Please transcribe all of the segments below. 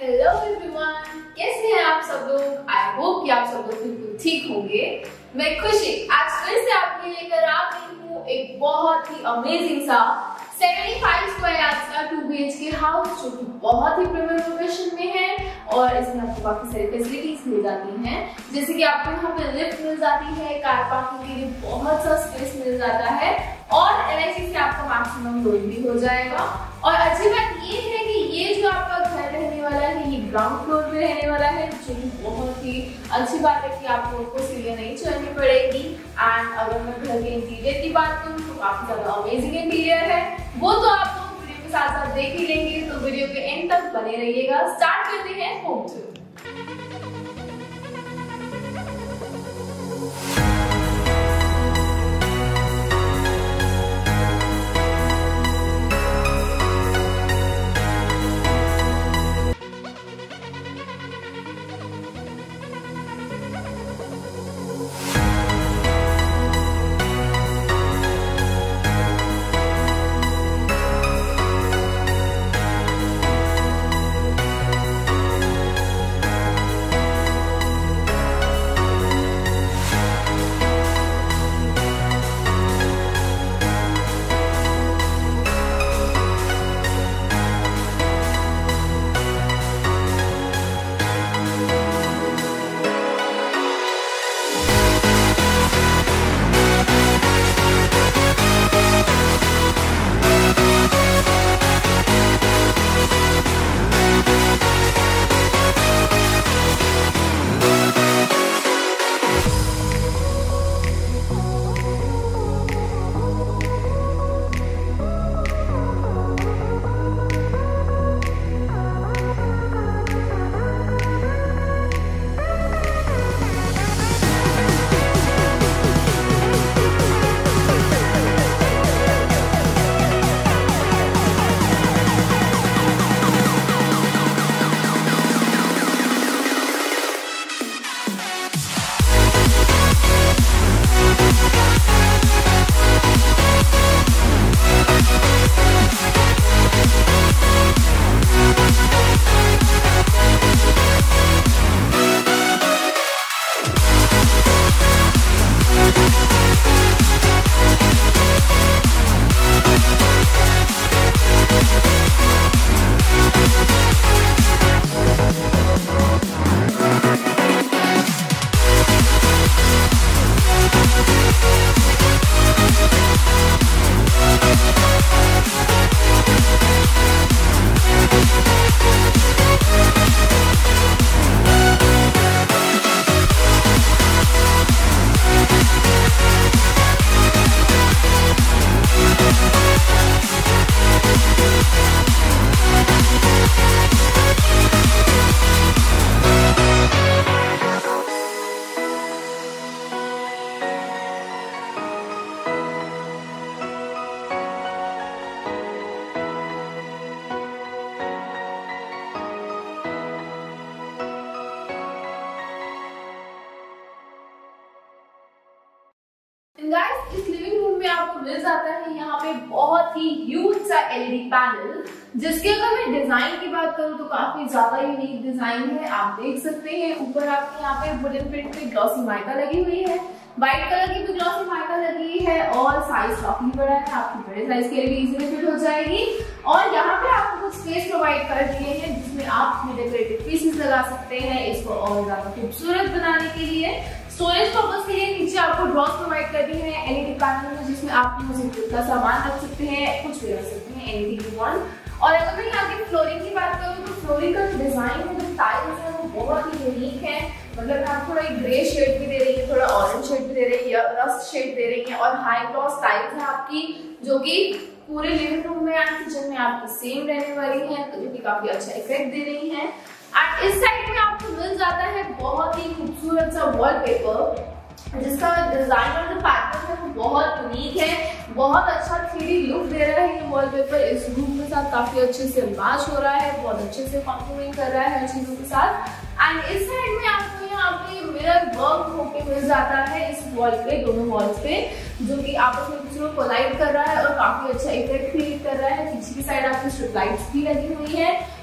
Hello everyone, कैसे हैं आप सब लोग। आई होप कि आप सब लोग बिल्कुल ठीक होंगे। मैं खुशी आज फिर से आपके लिए लेकर आ गई हूँ एक बहुत ही अमेजिंग सा 75 स्क्वायर यार्ड्स का 2 BHK हाउस, जो कि बहुत ही प्रीमियम लोकेशन में है और इसमें आपको काफी सारी फैसिलिटीज मिल जाती हैं, जैसे कि आपको यहाँ पे लिफ्ट मिल जाती है, कार पार्किंग के लिए बहुत सा स्पेस मिल जाता है और LIC से आपका मैक्सिमम लोन भी हो जाएगा। और अच्छी बात ये है कि ये जो आपका घर रहने वाला है ये ग्राउंड फ्लोर में रहने वाला है, जो कि बहुत ही अच्छी बात है कि आप लोगों को सीढ़ियां नहीं चढ़नी पड़ेगी। एंड अगर मैं घर के इंटीरियर की बात करूँ तो काफी ज्यादा अमेजिंग इंटीरियर है, वो तो आप लोग वीडियो के साथ साथ देख ही लेंगे, तो वीडियो के एंड तक बने रहिएगा। स्टार्ट करते हैं होम टूर। गाइस, इस लिविंग रूम में आपको मिल जाता है यहाँ पे बहुत ही ह्यूज सा LED पैनल, जिसके अगर मैं डिजाइन की बात करूँ तो काफी ज्यादा यूनिक डिजाइन है। आप देख सकते हैं ऊपर आपके यहाँ पे वुडन प्रिंट पे ग्लॉसी माइका लगी हुई है, व्हाइट कलर की भी ग्लॉसी माइका लगी है और साइज काफी बड़ा है, आपकी बड़े साइज के लिए भी इजीली फिट हो जाएगी। और यहाँ पे आपको कुछ स्पेस प्रोवाइड कर दिए हैं जिसमें आप अपने डेकोरेटिव पीसेस लगा सकते हैं, इसको और ज्यादा खूबसूरत बनाने के लिए। स्टोरेज पर्पस के लिए नीचे आपको ड्रॉर्स प्रोवाइड कर दी है LED पैनल में, जिसमें आप का सामान रख सकते हैं, कुछ भी रख सकते हैं, एनीथिंग यू वांट। और अगर मैं यहाँ की फ्लोरिंग की बात करूँ तो फ्लोरिंग का जो डिजाइन है, जो टाइल्स है, वो बहुत ही यूनिक है। मतलब आप थोड़ा एक ग्रे शेड भी दे रही है, थोड़ा ऑरेंज शेड भी दे रही है, रस्ट शेड दे रही है और हाई ग्लॉस टाइल्स है आपकी, जो कि पूरे लिविंग रूम में एंड किचन में आपकी सेम रहने वाली है, जो कि काफी अच्छा इफेक्ट दे रही है। एंड इस साइड में आपको मिल जाता है बहुत ही खूबसूरत सा वॉलपेपर, जिसका डिजाइन और जो पैटर्न है वो बहुत यूनिक है, बहुत अच्छा 3D लुक दे रहा है। ये वॉलपेपर इस रूम के साथ काफी अच्छे से मैच हो रहा है, बहुत अच्छे से कॉम्प्लीमेंट कर रहा है हर चीजों के साथ। एंड इस साइड में आपको यहाँ पे मिरर वर्क होके मिल जाता है इस वॉल पे, दोनों वॉल्स पे, जो कि आपस में दूसरे को कोलाइड कर रहा है और काफी अच्छा इफेक्ट क्रिएट कर रहा है। पीछे की साइड आपकी स्ट्रिप लाइट्स भी लगी हुई है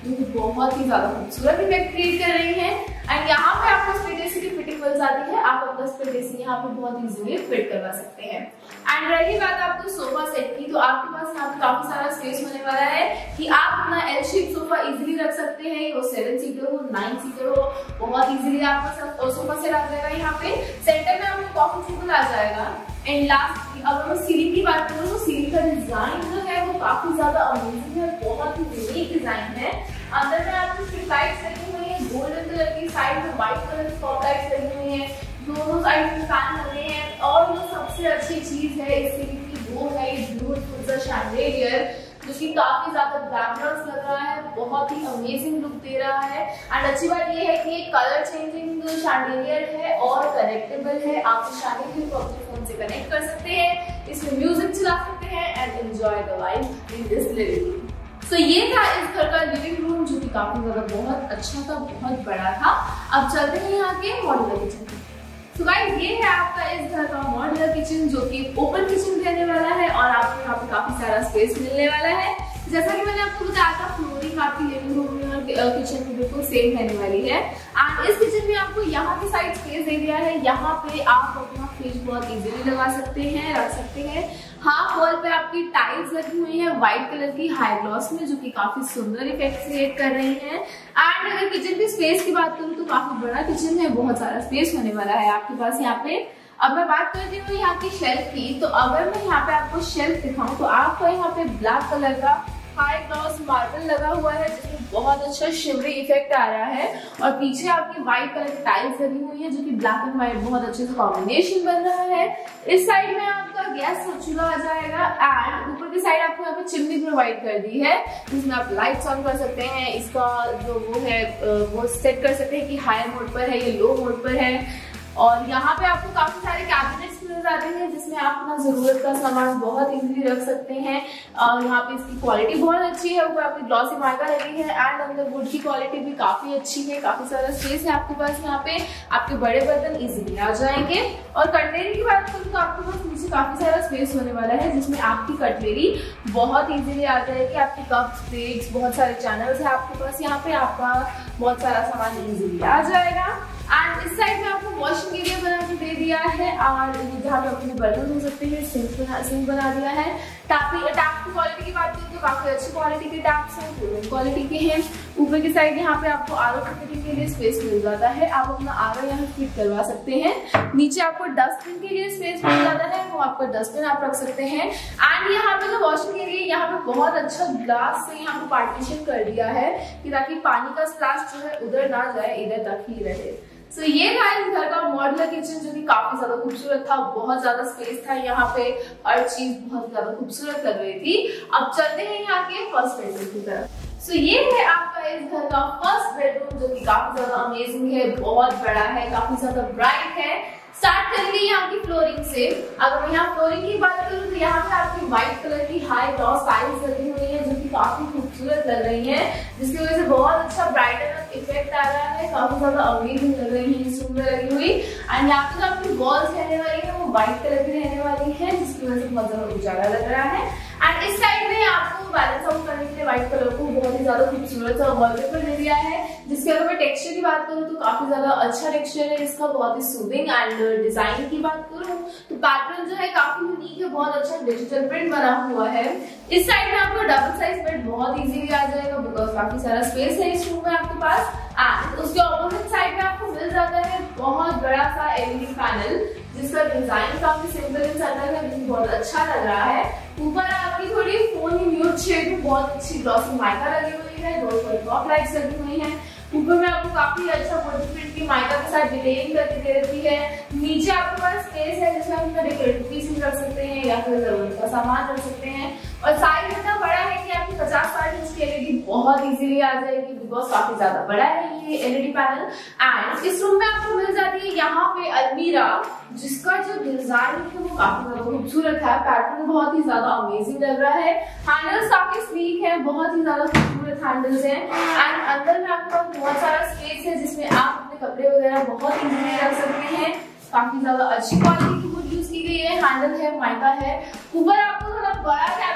जो कि बहुत ही ज्यादा खूबसूरत इफेक्ट क्रिएट कर रही है। एंड यहाँ पे आपको स्प्लिट एसी की फिटिंग मिल जाती है, आप अपना स्प्लिट एसी यहाँ पे बहुत इजीली फिट करवा सकते हैं। एंड रही बात आपको सोफा सेट की, तो आपके पास यहाँ पे काफी सारा स्पेस होने वाला है कि आप अपना एल शेप सोफा इजीली रख सकते हैं। वो 7 सीटर हो 9 सीटर हो, बहुत इजीली आपका सोफा सेट आ जाएगा। यहाँ पे सेंटर में आपको कॉफी टेबल आ जाएगा। एंड लास्ट अगर मैं सीलिंग की बात करूँ तो सीलिंग का डिजाइन जो है वो काफी ज्यादा अमेजिंग है, बहुत ही यूनिक डिजाइन है। अंदर में आपको स्ट्रिप लाइट्स लगी हुई है गोल्डन कलर की, साइड में व्हाइट कलर की स्पॉट लाइट्स लगी हुई है, दोनों साइड में फैन लगे हैं। और जो सबसे अच्छी चीज है इस सीलिंग की वो है ये ब्यूटीफुल सा शैंडेलियर, जो कि काफी ज्यादा ग्लैमरस लग रहा है, बहुत ही अमेजिंग लुक दे रहा है। एंड अच्छी बात ये है कि ये कलर चेंजिंग शैंडेलियर है और कनेक्टेबल है। आप इस शैंडेलियर को अपने फोन से कनेक्ट कर सकते हैं, इसमें म्यूजिक चला सकते हैं and enjoy the vibe in this living room. तो ये था इस घर का लिविंग रूम, जो कि काफी ज्यादा बहुत अच्छा था, बहुत बड़ा था। अब चलते हैं यहाँ के मॉड्यूलर किचन। तो गाइस ये है आपका इस घर का मॉड्यूलर किचन, जो कि ओपन किचन रहने वाला है और आपको यहाँ पे काफी सारा स्पेस मिलने वाला है। जैसा कि मैंने आपको बताया था, फ्लोरिंग आपकी लिविंग रूम में और किचन में बिल्कुल सेम रहने वाली है। एंड इस किचन में आपको यहाँ की साइड स्पेस दे दिया है, यहाँ पे आप अपना फ्रिज बहुत इजीली लगा सकते हैं, रख सकते हैं। हाफ वॉल पे आपकी टाइल्स लगी हुई है व्हाइट कलर की हाई ग्लॉस में, जो कि काफी सुंदर इफेक्ट क्रिएट कर रही हैं। एंड अगर किचन की स्पेस की बात करूँ तो काफी बड़ा किचन है, बहुत सारा स्पेस होने वाला है आपके पास यहाँ पे। अब मैं बात करती हूँ यहाँ की शेल्फ की, तो अगर मैं यहाँ पे आपको शेल्फ दिखाऊं तो आपको यहाँ पे ब्लैक कलर का हाई ग्लॉस मार्बल लगा हुआ है, जिसमें बहुत अच्छा शिवरी इफेक्ट आ रहा है। और पीछे आपकी व्हाइट कलर की टाइल्स लगी हुई है, जो कि ब्लैक एंड व्हाइट बहुत अच्छे से कॉम्बिनेशन बन रहा है। इस साइड में आपका गैस चूल्हा आ जाएगा एंड ऊपर की साइड आपको यहाँ पे चिमनी प्रोवाइड कर दी है, जिसमें आप लाइट्स ऑन कर सकते हैं। इसका जो वो है वो सेट कर सकते हैं कि हाई मोड पर है, ये लो मोड पर है। और यहाँ पे आपको काफी सारे कैबिनेट्स मिल जाते हैं, जिसमें आप अपना जरूरत का सामान बहुत इजीली रख सकते हैं। और यहाँ पे इसकी क्वालिटी बहुत अच्छी है, ऊपर आपकी ग्लॉसी मार्का लगी है एंड अंदर वुड की क्वालिटी भी काफी अच्छी है। काफी सारा स्पेस है आपके पास, यहाँ पे आपके बड़े बर्तन इजीली आ जाएंगे। और कटलेरी की बात करूँ तो आपके पास नीचे काफी सारा स्पेस होने वाला है, जिसमें आपकी कटलेरी बहुत इजीली आ जाएगी। आपके कप्स, प्लेट्स, बहुत सारे चैनल्स है आपके पास, यहाँ पे आपका बहुत सारा सामान इजीली आ जाएगा। एंड इस साइड में आपको वॉशिंग एरिया बना के दे दिया है और जहाँ पे अपने बर्तन धो सकते हैं, सिंक बना दिया है। टैप की क्वालिटी की बात करें तो काफी अच्छी क्वालिटी के टैप्स हैं, प्रीमियम क्वालिटी के हैं। ऊपर की साइड यहाँ पे आपको आरओ फिटिंग के लिए स्पेस मिल जाता है, आप अपना आरओ यहाँ फिट करवा सकते हैं। नीचे आपको डस्टबिन के लिए स्पेस मिल जाता है, वो आपका डस्टबिन आप रख सकते हैं। एंड यहाँ पे जो वॉशिंग एरिया यहाँ पे बहुत अच्छा ग्लास से यहाँ पे पार्टीशन कर दिया है, कि ताकि पानी का स्प्लैश जो है उधर ना जाए, इधर तक ही रहे। तो ये था इस घर का मॉड्यूलर किचन, जो कि काफी ज्यादा खूबसूरत था, बहुत ज्यादा स्पेस था यहाँ पे, हर चीज बहुत ज्यादा खूबसूरत लग रही थी। अब चलते हैं यहाँ के फर्स्ट बेडरूम की तरफ। सो ये है आपका इस घर का फर्स्ट बेडरूम, जो कि काफी ज्यादा अमेजिंग है, बहुत बड़ा है, काफी ज्यादा ब्राइट है। स्टार्ट करेंगे यहाँ की फ्लोरिंग से। अगर मैं यहाँ फ्लोरिंग की बात करूँ तो यहाँ पे आपकी व्हाइट कलर की हाई ग्लॉस टाइल्स लगी हुई है, जो कि काफी खूबसूरत लग रही है, जिसकी वजह से बहुत अच्छा ब्राइटन इफेक्ट आ रहा है, काफी ज्यादा अमेजिंग लग रही है इस रूम में लगी हुई। एंड यहाँ पे जो आपकी वॉल्स रहने वाली है वो व्हाइट कलर की रहने वाली है, जिसकी वजह से बहुत ज्यादा उजाला लग रहा है। एंड इस साइड में आपको बैलेंस आउट करने के लिए व्हाइट कलर को बहुत ही ज्यादा खूबसूरत सा वॉलपेपर दे दिया है, जिसके अगर मैं टेक्सचर की बात करूँ तो काफी ज्यादा अच्छा टेक्सचर है इसका, बहुत ही सूदिंग। एंड डिजाइन की बात करूँ तो पैटर्न जो है काफी यूनिक है, बहुत अच्छा डिजिटल प्रिंट बना हुआ है। इस साइड में आपको डबल साइज बेड बहुत इजीली आ जाएगा, बिकॉज काफी सारा स्पेस है इस रूम में आपके पास। एंड उसके ऑपोजिट साइड में आपको मिल जाता है बहुत बड़ा सा एलईडी पैनल, जिसका डिजाइन काफी सिंपल एंड सटल है, लेकिन बहुत अच्छा लग रहा है। ऊपर आपकी थोड़ी फोन म्यूट शेड में बहुत अच्छी ग्लॉसी माइका लगी हुई है, दो टॉप लाइट्स लगी हुई है। ऊपर में आपको काफी अच्छा वुड प्रिंट की माइका के साथ डिटेलिंग करके दे रखी है। नीचे आपके पास स्पेस है, जिसमें आप अपना डेकोरेटिव पीस रख सकते हैं या फिर जरूरत का सामान रख सकते हैं। और साइज इतना बड़ा है कि आपकी 50-60 इंच की एलईडी बहुत इजीली आ जाएगी, बिकॉज काफी ज्यादा बड़ा है ये एलईडी पैनल। एंड इस रूम में आपको मिल जाती है यहाँ पे अलमीरा, जिसका जो डिजाइन है वो काफी ज्यादा खूबसूरत है, पैटर्न बहुत ही ज्यादा अमेजिंग लग रहा है। हैंडल्स काफी स्लीक है, बहुत ही ज्यादा खूबसूरत हैंडल्स हैं। एंड अंदर में आपके पास बहुत सारा स्पेस है, जिसमें आप अपने कपड़े वगैरह बहुत इजीली रख सकते हैं। काफी ज्यादा अच्छी क्वालिटी की वुड यूज की गई है, हैंडल है, माइका है। ऊपर आपको थोड़ा बड़ा कैबिनेट बना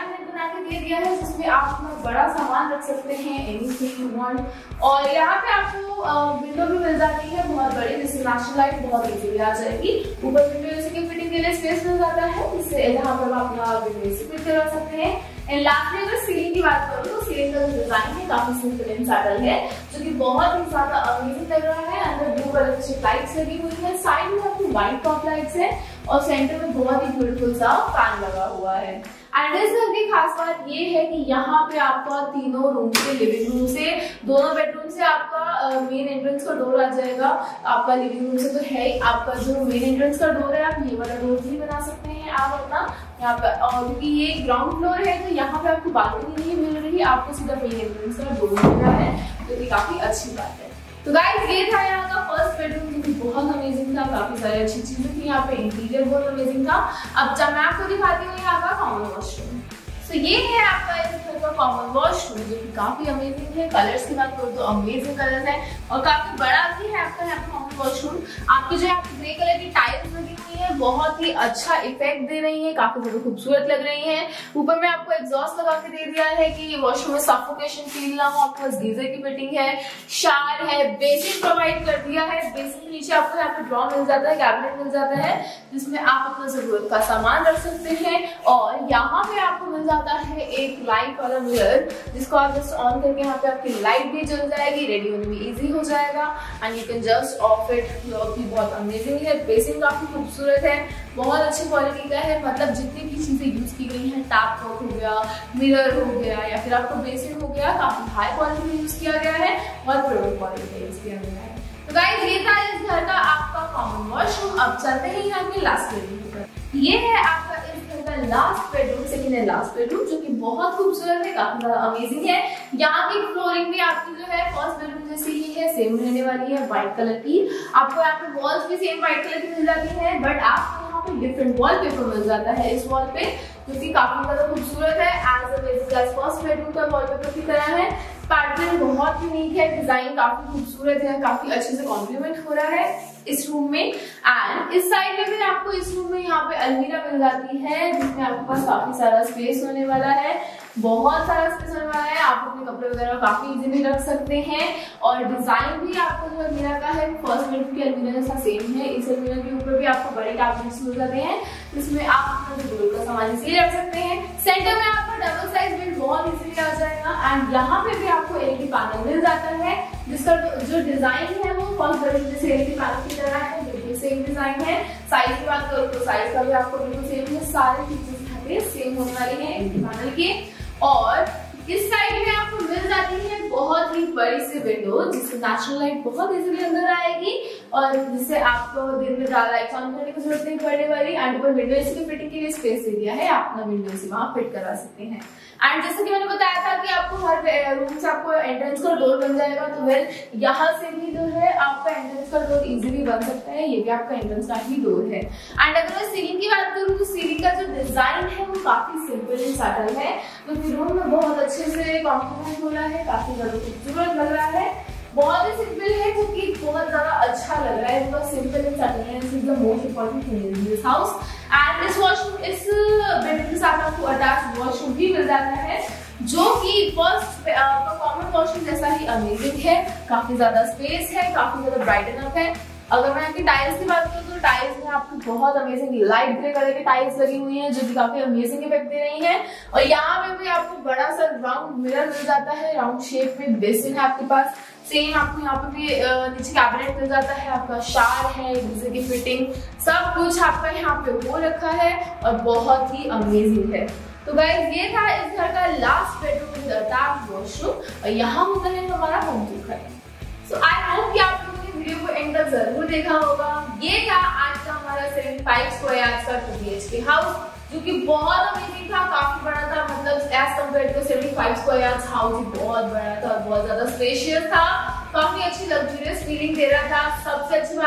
बना के दे दिया है जिसमें आप अपना बड़ा सामान रख सकते हैं, एनीथिंग यू वांट। और यहाँ पे आपको विंडो भी मिल जाती है बहुत बड़ी, जिससे नेचुरल लाइट बहुत इजीली आ जाएगी। ऊपर विंडो एसी की फिटिंग के लिए स्पेस मिल जाता है, जिससे यहाँ पर आप अपना विंडो एसी फिट करवा सकते हैं। एंड लास्टली अगर सीलिंग की बात करूँ तो सीलिंग का जो डिजाइन है काफी सिंपल एंड सटल है, जो कि बहुत ही ज्यादा अमेजिंग लग रहा है। अंदर ब्लू कलर की लाइट्स लगी हुई है, साइड में आपकी व्हाइट टॉप लाइट्स है और सेंटर में बहुत ही ब्यूटीफुल सा फैन लगा हुआ है। एंड इस घर की खास बात ये है कि यहाँ पे आपका तीनों रूम से, लिविंग रूम से, दोनों बेडरूम से आपका मेन एंट्रेंस का डोर आ जाएगा। आपका लिविंग रूम से तो है ही, आपका जो मेन एंट्रेंस का डोर है आप ये वाला डोर भी बना सकते हैं आप अपना यहाँ पे। और क्योंकि ये ग्राउंड फ्लोर है तो यहाँ पे आपको बालकनी नहीं मिल रही, आपको सीधा मेन एंट्रेंस का डोर मिल रहा है, जो कि काफी अच्छी बात है। तो गाइस ये था यहाँ का फर्स्ट बेडरूम, जो कि बहुत अमेजिंग था, काफी सारी अच्छी चीजें थी यहाँ पे, इंटीरियर बहुत अमेजिंग था। अब जब मैं आपको दिखाती हूँ यहाँ का कॉमन वॉशरूम। तो ये है आपका इस घर का कॉमन वॉशरूम, जो कि काफी अमेजिंग है। कलर्स की बात करूँ तो अमेजिंग कलर है और काफी बड़ा भी है आपका यहाँ कॉमन वॉशरूम। आपकी जो ग्रे कलर की टाइल्स लगी हुई है बहुत ही अच्छा इफेक्ट दे रही है, काफी ज्यादा खूबसूरत लग रही है। ऊपर में आपको एग्जॉस्ट लगा के दे दिया है कि वॉशरूम में सफोकेशन फील ना हो। आपके पास गीजर की फिटिंग है, शावर है, बेसिन प्रोवाइड कर दिया है। बेसिन के नीचे आपको यहाँ पे ड्रॉ मिल जाता है, कैबिनेट मिल जाता है, जिसमें आप अपना जरूरत का सामान रख सकते हैं। और यहाँ पे आपको मिल जाता है एक लाइट वाला मिरर, जिसको आप जस्ट ऑन करके यहाँ पे आपकी लाइट भी जल जाएगी, रेडी होने में इजी हो जाएगा and you can just off it. भी बहुत अमेजिंग है, बेसिन काफी खूबसूरत है, बहुत अच्छी क्वालिटी का है। मतलब जितनी भी चीजें यूज की गई हैं, टैप हो गया, मिरर हो गया या फिर आपको बेसिन हो गया, काफी हाई क्वालिटी में यूज किया गया है और प्रीमियम क्वालिटी में यूज किया गया है। तो गाइस ये था इस घर का आपका कॉमन वॉशरूम। अब चलते हैं यहाँ के लास्ट बेडरूम पर। ये है आपका इस घर का last bedroom, second and last bedroom, जो कि बहुत खूबसूरत है, काफी ज्यादा अमेजिंग है। यहाँ की फ्लोरिंग भी आपकी जो है फर्स्ट बेडरूम जैसी ही है, सेम रहने वाली है, व्हाइट कलर की। आपको यहाँ पे वॉल्स भी सेम व्हाइट कलर की मिल जाती है, बट आपको यहाँ पे डिफरेंट वॉलपेपर मिल जाता है इस वॉल पे, जो कि काफी ज्यादा खूबसूरत है। एज फर्स्ट बेडरूम का वॉलपेपर की तरह है। पैटर्न बहुत यूनिक है, डिजाइन काफी खूबसूरत है, काफी अच्छे से कॉम्प्लीमेंट हो रहा है इस रूम में। एंड इस साइड में भी आपको इस रूम में यहाँ पे अलमीरा मिल जाती है, जिसमें आपके पास काफी सारा स्पेस होने वाला है, बहुत सारा स्पेस होने वाला है। आप अपने कपड़े वगैरह काफी इजीली रख सकते हैं। और डिजाइन भी आपको जो अलमीरा का है फर्स्ट बेडरूम की अलमीरा जैसा सेम है। इस अलमीरा के ऊपर भी आपको बड़े कैबिनेट्स मिल जाते हैं, जिसमें आप अपना जरूरत का सामान इजीली रख सकते हैं। सेंटर में आपका डबल साइज बेड बहुत इजीली आ जाएगा। एंड यहाँ पे भी आपको एलईडी पैनल मिल जाता है, जिसका जो डिजाइन है वो फर्स्ट बेडरूम जैसे एलईडी पैनल की तरह है, बिल्कुल सेम डिजाइन है। साइज की बात करूँ तो साइज का भी आपको बिल्कुल सेम है, सारे फीचर्स यहाँ पे सेम होने वाले हैं एलईडी पैनल के। और इस साइड में आपको मिल जाती है बहुत ही बड़ी सी विंडो, जिससे नेचुरल लाइट बहुत इजीली अंदर आएगी और जिससे आपको दिन में ज्यादा लाइट ऑन करने की जरूरत नहीं पड़ने वाली। एंड ऊपर विंडो एसी की फिटिंग के लिए स्पेस दे दिया है, आप अपना विंडो एसी वहां फिट करवा सकते हैं। एंड जैसे कि मैंने बताया था कि आपको हर रूम से आपको एंट्रेंस का डोर बन जाएगा, तो वेल यहाँ से भी जो है आपका एंट्रेंस का डोर इजीली बन सकता है, ये भी आपका एंट्रेंस का ही डोर है। एंड अगर मैं सीलिंग की बात करूँ तो सीलिंग का जो डिजाइन है वो काफी सिंपल एंड सटल है, तो फिर रूम में बहुत अच्छे से कॉम्प्लीमेंट हो रहा है, काफी ज्यादा खूबसूरत लग रहा है, बहुत ही सिंपल है, जो कि बहुत ज्यादा अच्छा लग रहा है। बिकॉज सिंपल एंड सटल है, this is the most important thing in this house. And इस वॉशरूम, इस बेडरूम के साथ आपको अटैच वॉशरूम भी मिल जाता है, जो कि फर्स्ट कॉमन वॉशरूम जैसा ही अमेजिंग है, काफी ज्यादा स्पेस है, काफी ज्यादा ब्राइटन अप है। अगर मैं आपकी टाइल्स की बात करूँ तो टाइल्स में आपको बहुत अमेजिंग लाइट ग्रे कलर की टाइल्स लगी हुई हैं, जो कि काफी अमेजिंग इफेक्ट दे रही हैं। और यहाँ पे भी आपको बड़ा सा राउंड मिरर मिल जाता है, राउंड शेप में बेसिन है आपके पास, सेम आपको यहाँ पे भी नीचे कैबिनेट मिल जाता है, आपका शावर है, गीजर की फिटिंग, सब कुछ आपका यहाँ पे हो रखा है और बहुत ही अमेजिंग है। तो गाइस ये था इस घर का last bedroom with attached washroom और यहाँ होता है हमारा होम टूर खत्म। सो आई होप कि आप लोगों ने वीडियो को एंड तक जरूर देखा होगा। ये था आज का हमारा 75 स्क्वायर का 2 BHK हाउस, जो कि बहुत अमेजिंग था, काफी बड़ा था। मतलब as compared to 75 square house बहुत बड़ा था, बहुत ज्यादा स्पेशियस था, काफी अच्छी लग्जरियस फीलिंग दे रहा था। सबसे अच्छी बात है कि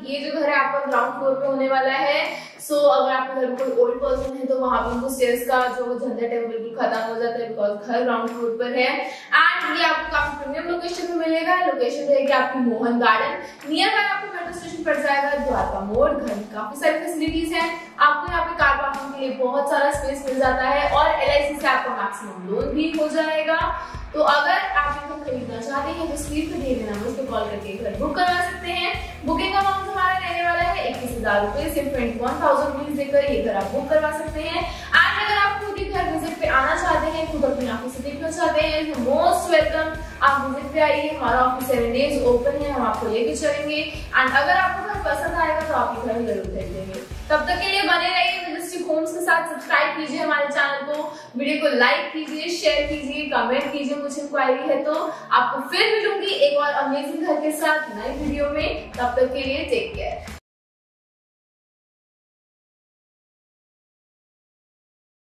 ये जो घर है आपका ग्राउंड फ्लोर पे होने वाला है। सो अगर आपके घर में कोई ओल्ड पर्सन है तो वहां पे उनको स्टेयर्स का जो झंझट है वो बिल्कुल खत्म हो जाता है, बिकॉज घर ग्राउंड फ्लोर पर है। एंड ये आपको काफी प्रीमियम लोकेशन पे मिलेगा। लोकेशन रहेगी आपकी मोहन गार्डन, नियर बाय आपको मेट्रो स्टेशन पड़ जाएगा, द्वारका मोड़। घर में काफी सारी फैसिलिटीज है, आपको यहाँ पे कार पार्किंग के लिए बहुत सारा स्पेस मिल जाता है और LIC से आपका मैक्सिमम लोन भी हो जाएगा। तो अगर आप घर खरीदना चाहते हैं तो स्क्रीन पे दिए गए नंबर पे कॉल करके घर बुक करवा सकते हैं। बुकिंग का अमाउंट हमारा रहने वाला है 21,000 रुपए, सिर्फ 21,000 रुपीज देकर ये घर आप बुक करवा सकते हैं। एंड अगर आप खुद ही घर विजिट पे आना चाहते हैं, खुद अपनी आंखों से देखना चाहते हैं तो मोस्ट वेलकम, आप विजिट पे आइए। हमारा ऑफिस 7 डेज ओपन है, हम आपको लेके चलेंगे। एंड अगर आपको घर पसंद आएगा तो आपके घर जरूर भेज देंगे। तब तक के लिए बने रहिए मेजेस्टिक होम्स के साथ। सब्सक्राइब कीजिए हमारे चैनल को, वीडियो को लाइक कीजिए, शेयर कीजिए, कमेंट कीजिए। कुछ इंक्वायरी है तो आपको फिर मिलूंगी एक और अमेजिंग घर के साथ नई वीडियो में। तब तक के लिए टेक केयर।